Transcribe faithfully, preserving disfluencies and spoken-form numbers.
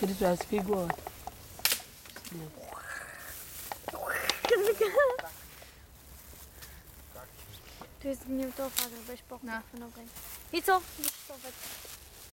Ele já se pegou. To jest gniłtowa, weź pokój. No. I co? Już to